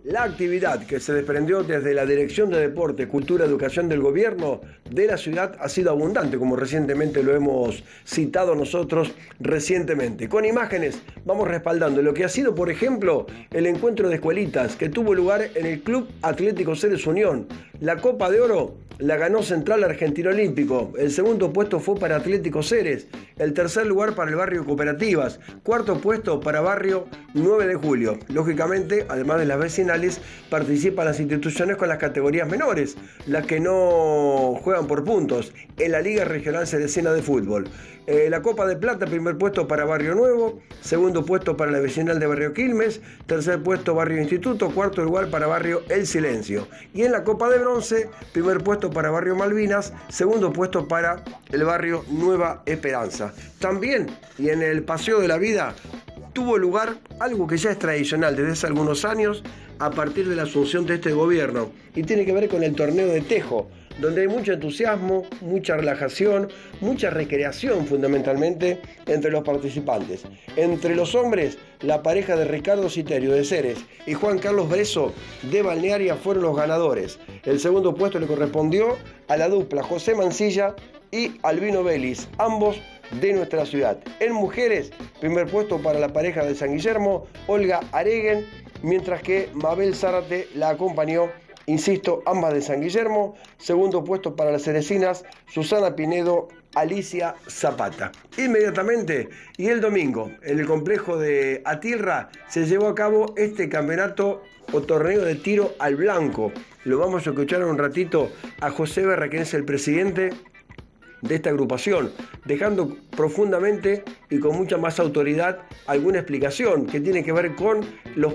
La actividad que se desprendió desde la Dirección de Deporte, Cultura y Educación del Gobierno de la ciudad ha sido abundante, como recientemente lo hemos citado nosotros recientemente. Con imágenes vamos respaldando lo que ha sido, por ejemplo, el encuentro de escuelitas que tuvo lugar en el Club Atlético Ceres Unión. La Copa de Oro la ganó Central Argentino Olímpico. El segundo puesto fue para Atlético Ceres. El tercer lugar para el barrio Cooperativas. Cuarto puesto para barrio 9 de Julio. Lógicamente, además de las vecinales, participan las instituciones con las categorías menores, las que no juegan por puntos, en la Liga Regional Ceresina de Fútbol. La Copa de Plata, primer puesto para Barrio Nuevo, segundo puesto para la vecinal de Barrio Quilmes, tercer puesto Barrio Instituto, cuarto lugar para Barrio El Silencio. Y en la Copa de Bronce, primer puesto para Barrio Malvinas, segundo puesto para el barrio Nueva Esperanza. También, y en el Paseo de la Vida, tuvo lugar algo que ya es tradicional desde hace algunos años, a partir de la asunción de este gobierno, y tiene que ver con el torneo de tejo, donde hay mucho entusiasmo, mucha relajación, mucha recreación fundamentalmente entre los participantes. Entre los hombres, la pareja de Ricardo Citerio de Ceres y Juan Carlos Breso de Balnearia fueron los ganadores. El segundo puesto le correspondió a la dupla José Mancilla y Albino Vélez, ambos de nuestra ciudad. En mujeres, primer puesto para la pareja de San Guillermo, Olga Areguen, mientras que Mabel Zárate la acompañó. Insisto, ambas de San Guillermo. Segundo puesto para las cerecinas, Susana Pinedo, Alicia Zapata. Inmediatamente, y el domingo, en el complejo de Atilra, se llevó a cabo este campeonato o torneo de tiro al blanco. Lo vamos a escuchar un ratito a José Berra, quien es el presidente de esta agrupación, dejando profundamente y con mucha más autoridad alguna explicación que tiene que ver con los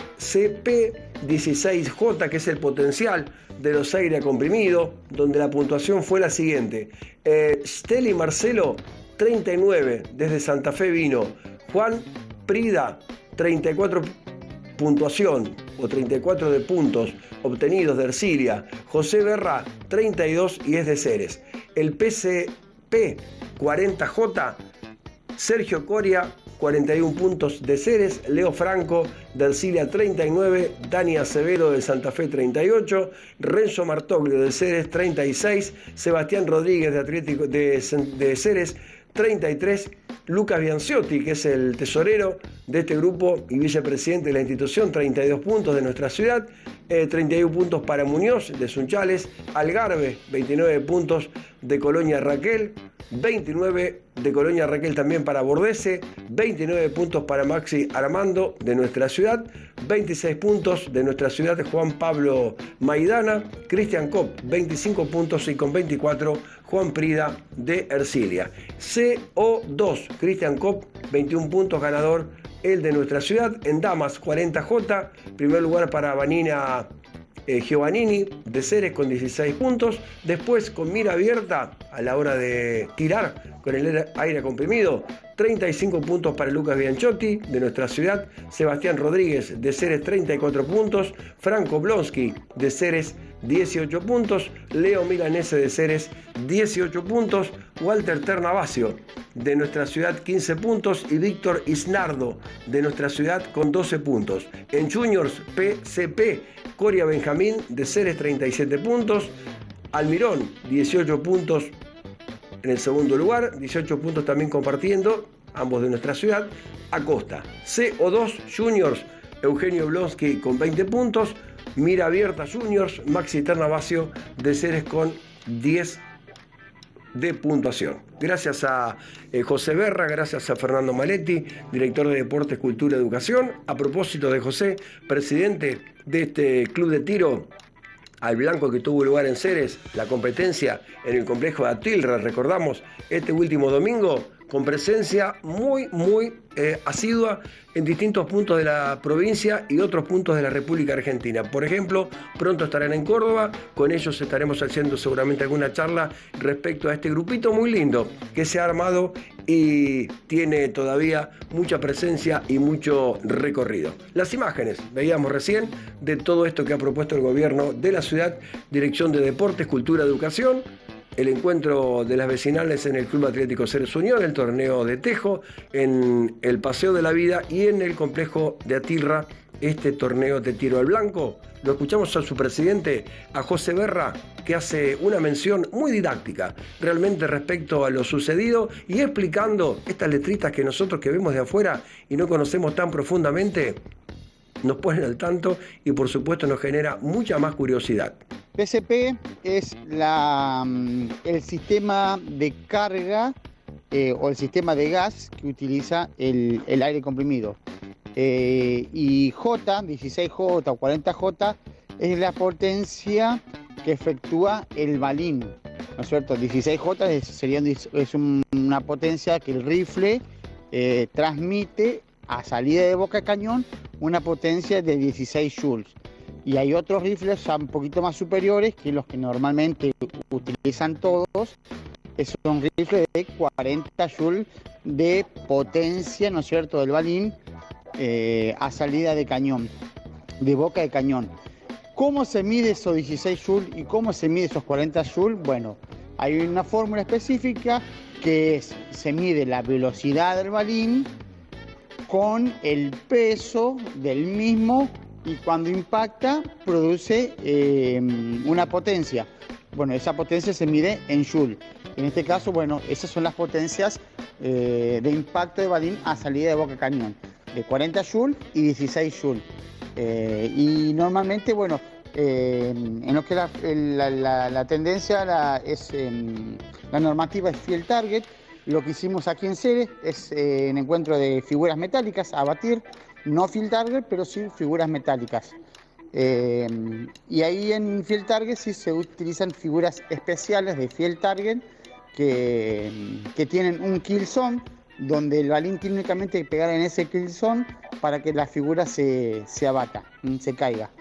PCP-16J, que es el potencial de los aire comprimido, donde la puntuación fue la siguiente. Steli Marcelo, 39, desde Santa Fe vino. Juan Prida, 34 puntuación o 34 de puntos obtenidos de Ercilia. José Berra, 32 y es de Ceres. El PCP-40J, Sergio Coria, 41 puntos de Ceres, Leo Franco de Ercilia 39, Dani Acevedo de Santa Fe 38, Renzo Martoglio de Ceres 36, Sebastián Rodríguez de Atlético de Ceres 33, Lucas Bianciotti, que es el tesorero de este grupo y vicepresidente de la institución, 32 puntos de nuestra ciudad, 31 puntos para Muñoz de Sunchales, Algarve, 29 puntos de Colonia Raquel, 29 de Colonia Raquel también para Bordese, 29 puntos para Maxi Armando de nuestra ciudad, 26 puntos de nuestra ciudad de Juan Pablo Maidana, Cristian Kopp, 25 puntos y con 24 Juan Prida de Ercilia. CO2, Cristian Kopp, 21 puntos ganador, el de nuestra ciudad. En damas, 40J, primer lugar para Vanina Giovannini de Ceres con 16 puntos. Después, con mira abierta a la hora de tirar con el aire comprimido, 35 puntos para Lucas Bianchotti de nuestra ciudad, Sebastián Rodríguez de Ceres 34 puntos, Franco Blonsky de Ceres 18 puntos, Leo Milanese de Ceres 18 puntos, Walter Ternavasio de nuestra ciudad 15 puntos y Víctor Isnardo de nuestra ciudad con 12 puntos. En Juniors PCP, Coria Benjamín de Ceres 37 puntos, Almirón 18 puntos en el segundo lugar, 18 puntos también compartiendo, ambos de nuestra ciudad. Acosta, CO2 Juniors, Eugenio Blonsky con 20 puntos, Mira Abierta Juniors, Maxi Ternavasio de Ceres con 10 de puntuación. Gracias a José Berra, gracias a Fernando Maletti, director de Deportes, Cultura y Educación. A propósito de José, presidente de este club de tiro al blanco que tuvo lugar en Ceres, la competencia en el complejo de Atilra, recordamos, este último domingo, con presencia muy asidua en distintos puntos de la provincia y otros puntos de la República Argentina. Por ejemplo, pronto estarán en Córdoba, con ellos estaremos haciendo seguramente alguna charla respecto a este grupito muy lindo que se ha armado y tiene todavía mucha presencia y mucho recorrido. Las imágenes, veíamos recién, de todo esto que ha propuesto el gobierno de la ciudad, Dirección de Deportes, Cultura y Educación, el encuentro de las vecinales en el Club Atlético Ceres Unión, el torneo de tejo, en el Paseo de la Vida y en el complejo de Atilra, este torneo de tiro al blanco? Lo escuchamos a su presidente, a José Berra, que hace una mención muy didáctica realmente respecto a lo sucedido y explicando estas letritas que nosotros que vemos de afuera y no conocemos tan profundamente, nos ponen al tanto y por supuesto nos genera mucha más curiosidad. PSP es el sistema de carga o el sistema de gas que utiliza el aire comprimido. Y J, 16J o 40J, es la potencia que efectúa el balín, ¿no es cierto? 16J es una potencia que el rifle transmite a salida de boca de cañón, una potencia de 16 joules. Y hay otros rifles un poquito más superiores, que los que normalmente utilizan todos, son rifles de 40 joules de potencia, ¿no es cierto?, del balín a salida de cañón, de boca de cañón. ¿Cómo se mide esos 16 joules y cómo se mide esos 40 joules? Bueno, hay una fórmula específica que se mide la velocidad del balín con el peso del mismo y cuando impacta produce una potencia. Bueno, esa potencia se mide en joule. En este caso, bueno, esas son las potencias de impacto de balín a salida de boca de cañón, de 40 joules y 16 joules. Y normalmente, bueno, en lo que la tendencia, la normativa es Field Target. Lo que hicimos aquí en Ceres es en encuentro de figuras metálicas a batir, no Field Target, pero sí figuras metálicas. Y ahí en Field Target sí se utilizan figuras especiales de Field Target que tienen un kill zone, donde el balín tiene únicamente que pegar en ese kill zone para que la figura se abata, se caiga.